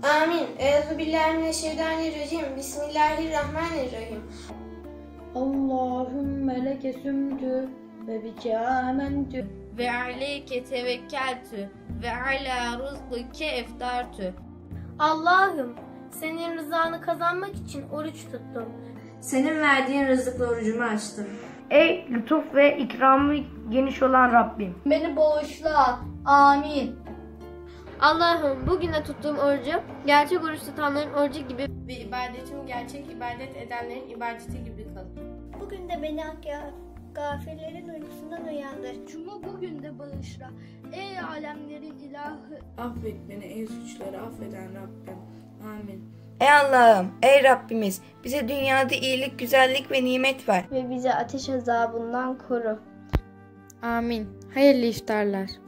Amin. Euzubillahimineşşeytanirracim. Bismillahirrahmanirrahim. Allahümme leke sümtü ve bike amentü ve aleyke tevekkeltü ve ala rızkike eftartü. Allah'ım, senin rızanı kazanmak için oruç tuttum. Senin verdiğin rızıkla orucumu açtım. Ey lütuf ve ikramı geniş olan Rabbim, Beni bağışla. Amin. Allah'ım bugüne tuttuğum orucu gerçek oruç tutanların orucu gibi Ve ibadetim gerçek ibadet edenlerin ibadeti gibi kıl. Bugün de beni gafirlerin uykusundan uyandır. Cuma bugün de bağışla. Ey alemlerin ilahı. Affet beni ey suçları affeden Rabbim. Amin. Ey Allah'ım, ey Rabbimiz, bize dünyada iyilik, güzellik ve nimet ver. Ve bizi ateş azabından koru. Amin. Hayırlı iftarlar.